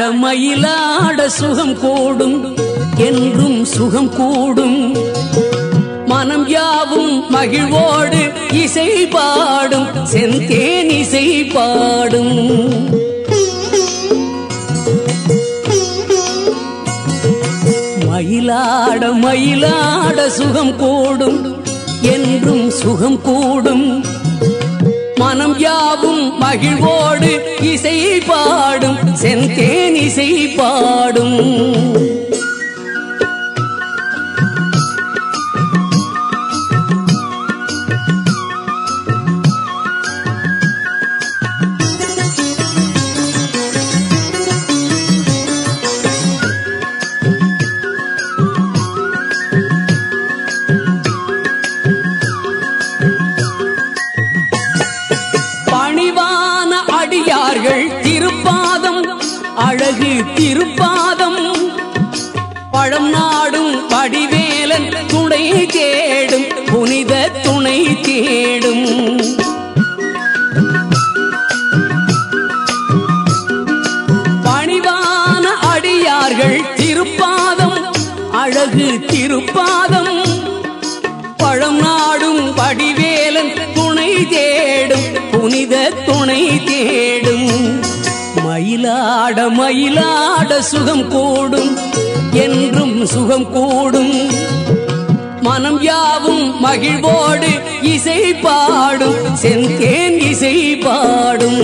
மயிலாட சுகம் கூடும் என்றும் சுகம் கூடும் மனம் யாவும் மகிழ்வோடு இசை பாடும் செந்தேன் இசை பாடும் மயிலாட சுகம் கூடும் என்றும் சுகம் கூடும் மனம் யாவும் மகிழ்வோடு இசை பாடும் செந்தேன் இசை பாடும் திருப்பாதம் அழகு திருப்பாதம் பழம் நாடும் வடிவேலன் துணை தேடும் புனித துணை தேடும் பணிவான அடியார்கள் திருப்பாதம் அழகு திருப்பாதம் பழம் நாடும் வடிவேலன் துணை தேடும் புனித துணை தேடும் மயிலாட சுகம் கூடும் என்றும் சுகம் கூடும் மனம் யாவும் மகிழ்வோடு இசை பாடும் செந்தேன் இசை பாடும்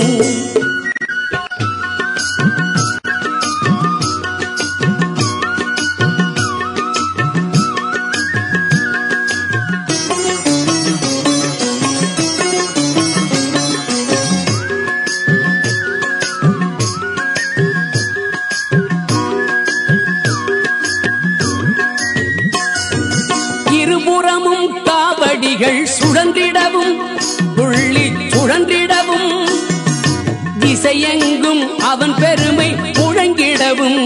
இருபுறமும் காவடிகள் சுழன்றிடவும் துள்ளி சுழன்றிடவும் திசையெங்கும் அவன் பெருமை முழங்கிடவும்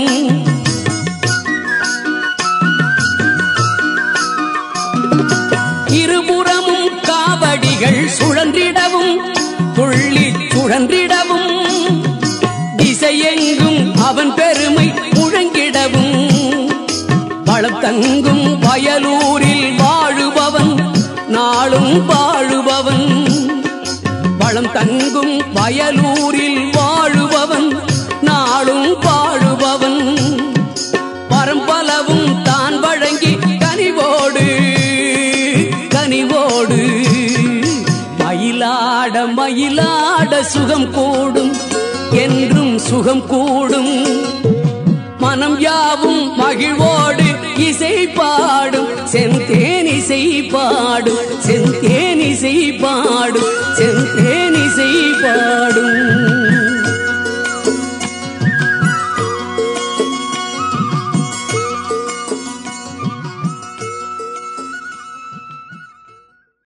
இருபுறமும் காவடிகள் சுழன்றிடவும் துள்ளி சுழன்றிடவும் திசையெங்கும் அவன் பெருமை முழங்கிடவும் வளம் தங்கும் வயலூரில் வாழுபவன் நாளும் வாழுபவன் வளம் தங்கும் வயலூரில் வாழுபவன் நாளும் வாழுபவன் பரம்பலவும் தான் வழங்கி கனிவோடு மயிலாட சுகம் கூடும் என்றும் சுகம் கூடும் மனம் யாவும் மகிழ்வோடு இசை பாடும் செந்தேன் இசை பாடும் செந்தேன் இசை பாடும்